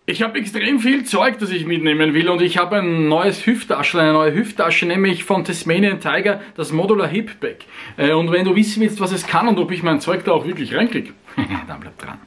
Ich habe extrem viel Zeug, das ich mitnehmen will, und ich habe ein neues Hüfttaschel, eine neue Hüfttasche, nämlich von Tasmanian Tiger, das Modular Hip Bag. Und wenn du wissen willst, was es kann und ob ich mein Zeug da auch wirklich reinkriege, dann bleib dran.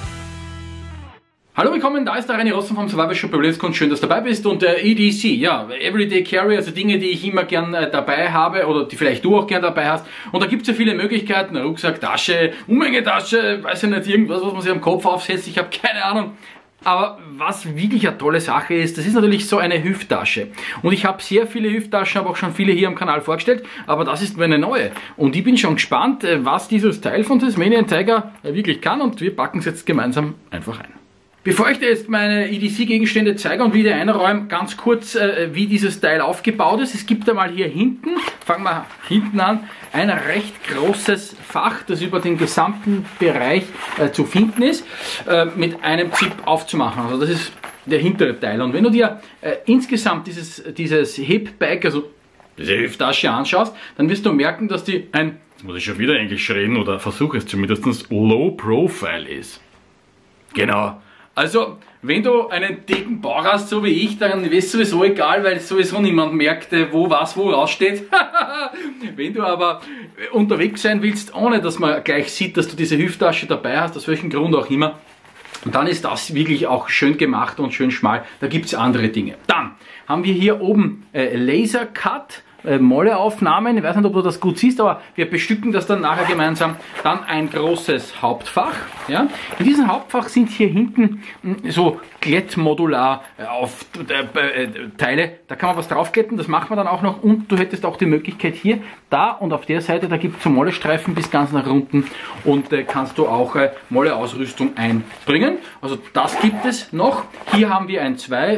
Hallo, willkommen, da ist der René Rossen vom Survival Shop Überlebenskunst. Schön, dass du dabei bist. Und der EDC, ja, Everyday Carry, also Dinge, die ich immer gern dabei habe oder die vielleicht du auch gern dabei hast. Und da gibt es ja viele Möglichkeiten, Rucksack, Tasche, Umhängetasche, weiß ich nicht, irgendwas, was man sich am Kopf aufsetzt, ich habe keine Ahnung. Aber was wirklich eine tolle Sache ist, das ist natürlich so eine Hüfttasche. Und ich habe sehr viele Hüfttaschen, habe auch schon viele hier am Kanal vorgestellt, aber das ist meine neue. Und ich bin schon gespannt, was dieses Teil von Tasmanian Tiger wirklich kann, und wir packen es jetzt gemeinsam einfach ein. Bevor ich dir jetzt meine EDC-Gegenstände zeige und wieder einräume, ganz kurz, wie dieses Teil aufgebaut ist. Es gibt einmal hier hinten, fangen wir hinten an, ein recht großes Fach, das über den gesamten Bereich zu finden ist, mit einem Zip aufzumachen. Also das ist der hintere Teil. Und wenn du dir insgesamt dieses Hip Bag, also diese Hüfttasche anschaust, dann wirst du merken, dass die jetzt muss ich schon wieder Englisch reden oder versuche es zumindest, Low Profile ist. Genau. Also, wenn du einen dicken Bauch hast, so wie ich, dann ist sowieso egal, weil sowieso niemand merkt, wo raussteht. Wenn du aber unterwegs sein willst, ohne dass man gleich sieht, dass du diese Hüfttasche dabei hast, aus welchem Grund auch immer, dann ist das wirklich auch schön gemacht und schön schmal. Da gibt es andere Dinge. Dann haben wir hier oben Laser Cut. Molleaufnahmen, ich weiß nicht, ob du das gut siehst, aber wir bestücken das dann nachher gemeinsam. Dann ein großes Hauptfach. Ja. In diesem Hauptfach sind hier hinten so Glättmodular auf Teile, da kann man was draufglätten, das machen wir dann auch noch, und du hättest auch die Möglichkeit hier, da und auf der Seite, da gibt es so Mollestreifen bis ganz nach unten, und kannst du auch Molleausrüstung einbringen. Also das gibt es noch. Hier haben wir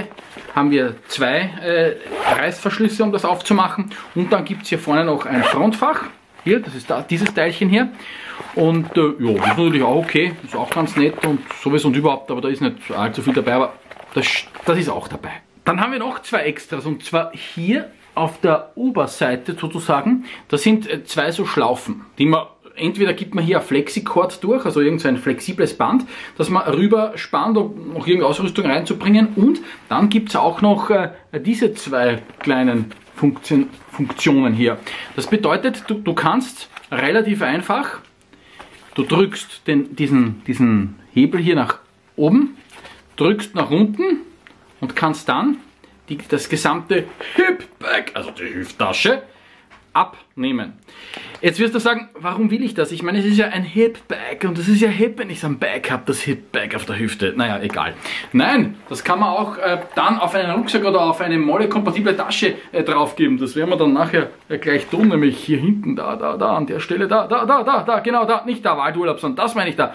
zwei Reißverschlüsse, um das aufzumachen, und dann gibt es hier vorne noch ein Frontfach. Hier, das ist dieses Teilchen hier. Und ja, das ist natürlich auch okay, ist auch ganz nett und sowieso und überhaupt, aber da ist nicht allzu viel dabei, aber das ist auch dabei. Dann haben wir noch zwei Extras, und zwar hier auf der Oberseite sozusagen, da sind zwei so Schlaufen, die man entweder gibt man hier ein Flexicord durch, also irgendein flexibles Band, das man rüber spannt, um noch irgendeine Ausrüstung reinzubringen, und dann gibt es auch noch diese zwei kleinen Funktionen hier. Das bedeutet, du kannst relativ einfach, du drückst diesen Hebel hier nach oben, drückst nach unten und kannst dann das gesamte Hip Bag, also die Hüfttasche, abnehmen. Jetzt wirst du sagen, warum will ich das? Ich meine, es ist ja ein Hip Bag, und das ist ja hip, wenn ich so ein Bag habe, das Hip Bag auf der Hüfte. Naja, egal. Nein, das kann man auch dann auf einen Rucksack oder auf eine Molle-kompatible Tasche draufgeben. Das werden wir dann nachher gleich tun, nämlich hier hinten, da, an der Stelle, da, genau da, nicht da, Waldurlaub, sondern das meine ich da.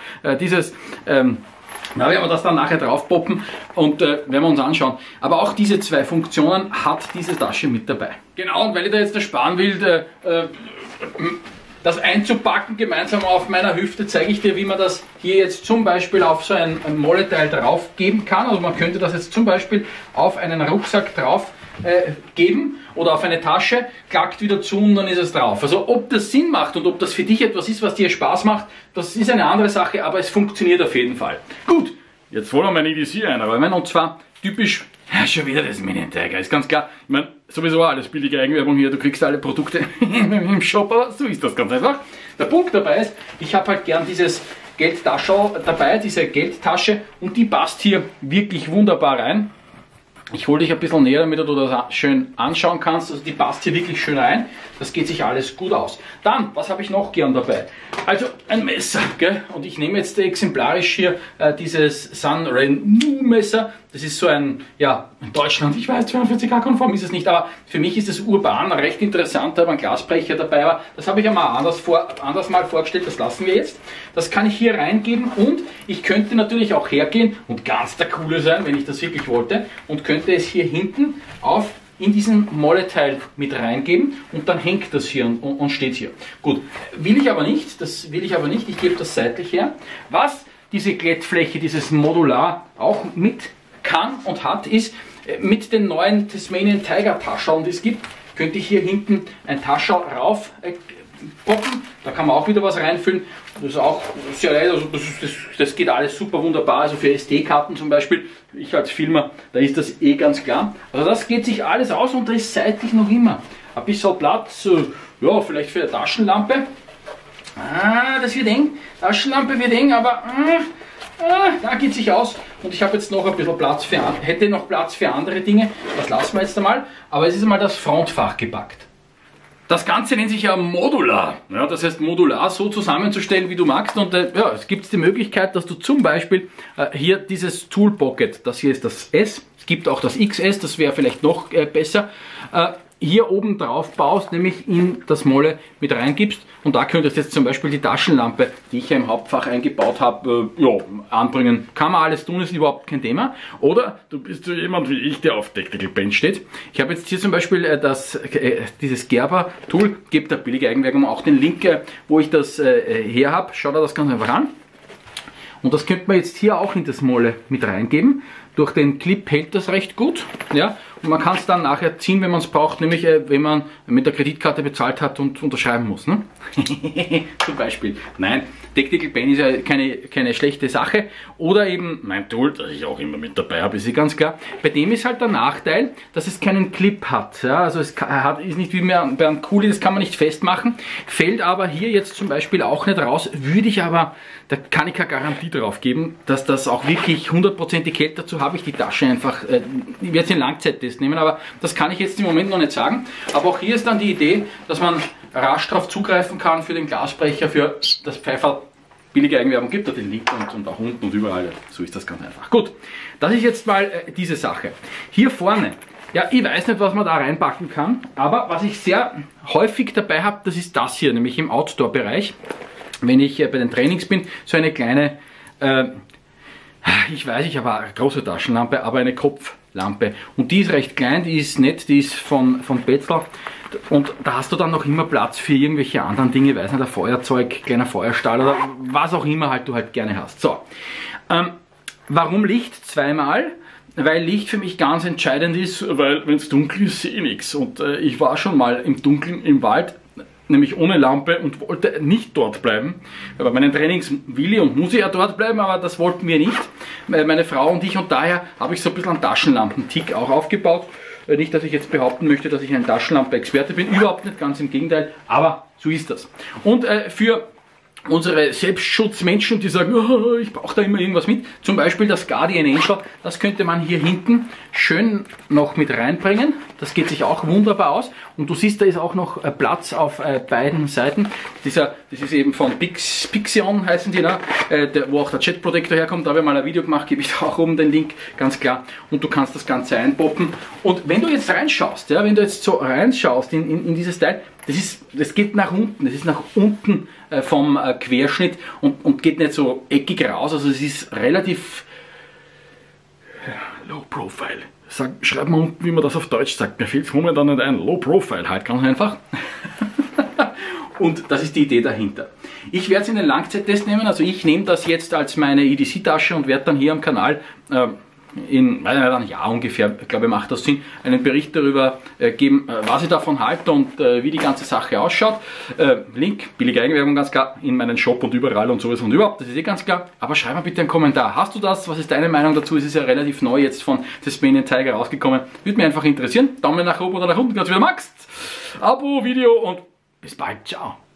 Da werden wir das dann nachher drauf poppen und werden wir uns anschauen. Aber auch diese zwei Funktionen hat diese Tasche mit dabei. Genau, und weil ich da jetzt ersparen will, das einzupacken gemeinsam auf meiner Hüfte, zeige ich dir, wie man das hier jetzt zum Beispiel auf so ein Molleteil drauf geben kann. Also man könnte das jetzt zum Beispiel auf einen Rucksack drauf geben oder auf eine Tasche, klackt wieder zu und dann ist es drauf. Also ob das Sinn macht und ob das für dich etwas ist, was dir Spaß macht, das ist eine andere Sache, aber es funktioniert auf jeden Fall. Gut, jetzt wollen wir mein EDC einräumen, und zwar typisch, ja, schon wieder das Tasmanian Tiger, ist ganz klar. Ich meine, sowieso alles billige Eigenwerbung hier, du kriegst alle Produkte im Shop, aber so ist das ganz einfach. Der Punkt dabei ist, ich habe halt gern dieses Geldtaschel dabei, diese Geldtasche, und die passt hier wirklich wunderbar rein. Ich hole dich ein bisschen näher, damit du das schön anschauen kannst. Also die passt hier wirklich schön rein. Das geht sich alles gut aus. Dann, was habe ich noch gern dabei? Also ein Messer, gell? Und ich nehme jetzt exemplarisch hier dieses Sunren Messer. Das ist so ein, ja, in Deutschland, ich weiß, 42K-konform ist es nicht, aber für mich ist es urban, recht interessant, da habe ein Glasbrecher dabei, aber das habe ich ja mal anders mal vorgestellt, das lassen wir jetzt. Das kann ich hier reingeben, und ich könnte natürlich auch hergehen und ganz der Coole sein, wenn ich das wirklich wollte, und könnte es hier hinten in diesen Molleteil mit reingeben, und dann hängt das hier und steht hier. Gut, will ich aber nicht, ich gebe das seitlich her. Was diese Glättfläche, dieses Modular auch mit kann und hat, ist mit den neuen Tasmanian Tiger Tascheln, die es gibt, könnte ich hier hinten ein Taschel rauf poppen. Da kann man auch wieder was reinfüllen. Das ist auch sehr leicht, also das geht alles super wunderbar. Also für SD-Karten zum Beispiel, ich als Filmer, da ist das eh ganz klar. Also das geht sich alles aus und da ist seitlich noch immer ein bisschen Platz, ja, vielleicht für eine Taschenlampe. Das wird eng. Taschenlampe wird eng, aber da geht sich aus. Und ich habe jetzt noch ein bisschen Platz hätte noch Platz für andere Dinge. Das lassen wir jetzt einmal. Aber es ist einmal das Frontfach gepackt. Das Ganze nennt sich ja modular. Ja, das heißt, modular so zusammenzustellen, wie du magst. Und ja, es gibt die Möglichkeit, dass du zum Beispiel hier dieses Tool Pocket, das hier ist das S, es gibt auch das XS, das wäre vielleicht noch besser, hier oben drauf baust, nämlich in das Molle mit reingibst. Und da könntest du jetzt zum Beispiel die Taschenlampe, die ich ja im Hauptfach eingebaut habe, ja, anbringen. Kann man alles tun, ist überhaupt kein Thema. Oder du bist so jemand wie ich, der auf Deckel-Bench steht. Ich habe jetzt hier zum Beispiel dieses Gerber-Tool, gebe der billige Eigenwerbung auch den Link, wo ich das her habe. Schau dir das ganz einfach an. Und das könnte man jetzt hier auch in das Molle mit reingeben. Durch den Clip hält das recht gut. Ja? Und man kann es dann nachher ziehen, wenn man es braucht, nämlich wenn man mit der Kreditkarte bezahlt hat und unterschreiben muss. Ne? Zum Beispiel. Nein, Deckel-Pen ist ja keine schlechte Sache. Oder eben mein Tool, das ich auch immer mit dabei habe, ist ja ganz klar. Bei dem ist halt der Nachteil, dass es keinen Clip hat. Ja? Also es ist nicht wie bei einem Kuli, das kann man nicht festmachen. Fällt aber hier jetzt zum Beispiel auch nicht raus, würde ich aber, da kann ich keine Garantie drauf geben, dass das auch wirklich 100% hält. Dazu habe ich die Tasche einfach, ich werde jetzt den Langzeittest nehmen, aber das kann ich jetzt im Moment noch nicht sagen. Aber auch hier ist dann die Idee, dass man rasch darauf zugreifen kann für den Glasbrecher, für das Pfeiferl. Billige Eigenwerbung gibt da den Link und auch unten und überall. So ist das ganz einfach. Gut, das ist jetzt mal diese Sache. Hier vorne, ja, ich weiß nicht, was man da reinpacken kann, aber was ich sehr häufig dabei habe, das ist das hier, nämlich im Outdoor-Bereich. Wenn ich bei den Trainings bin, so eine kleine, ich weiß, ich habe eine große Taschenlampe, aber eine Kopflampe. Und die ist recht klein, die ist nett, die ist von Petzl. Und da hast du dann noch immer Platz für irgendwelche anderen Dinge, weiß nicht, ein Feuerzeug, kleiner Feuerstahl oder was auch immer halt du halt gerne hast. So, warum Licht zweimal? Weil Licht für mich ganz entscheidend ist, weil wenn es dunkel ist, sehe ich nichts. Und ich war schon mal im Dunkeln im Wald, nämlich ohne Lampe und wollte nicht dort bleiben. Bei meinen Trainings will ich und muss ich ja dort bleiben, aber das wollten wir nicht, meine Frau und ich. Und daher habe ich so ein bisschen einen Taschenlampen-Tick auch aufgebaut. Nicht, dass ich jetzt behaupten möchte, dass ich ein Taschenlampe-Experte bin, überhaupt nicht, ganz im Gegenteil, aber so ist das. Und für unsere Selbstschutzmenschen, die sagen, oh, ich brauche da immer irgendwas mit, zum Beispiel das Guardian Angel, das könnte man hier hinten schön noch mit reinbringen. Das geht sich auch wunderbar aus. Und du siehst, da ist auch noch Platz auf beiden Seiten. Das ist eben von Pixion, heißen die, wo auch der Jet Protector herkommt. Da habe ich mal ein Video gemacht, gebe ich da auch oben den Link, ganz klar. Und du kannst das Ganze einpoppen. Und wenn du jetzt reinschaust, ja, wenn du jetzt so reinschaust in dieses Teil, das geht nach unten, das ist nach unten vom Querschnitt und geht nicht so eckig raus. Also es ist relativ low profile. Schreib mal unten, wie man das auf Deutsch sagt. Mir fehlt es momentan nicht ein. Low profile halt, ganz einfach. Und das ist die Idee dahinter. Ich werde es in den Langzeittest nehmen. Also ich nehme das jetzt als meine EDC-Tasche und werde dann hier am Kanal in einem Jahr ungefähr, ich glaube, macht das Sinn, einen Bericht darüber geben, was ich davon halte und wie die ganze Sache ausschaut. Link, billige Eigenwerbung, ganz klar, in meinen Shop und überall und sowas und überhaupt, das ist eh ganz klar. Aber schreib mal bitte einen Kommentar. Hast du das? Was ist deine Meinung dazu? Es ist ja relativ neu jetzt von Tasmanian Tiger rausgekommen. Würde mich einfach interessieren. Daumen nach oben oder nach unten, ganz wie du magst. Abo, Video und bis bald. Ciao.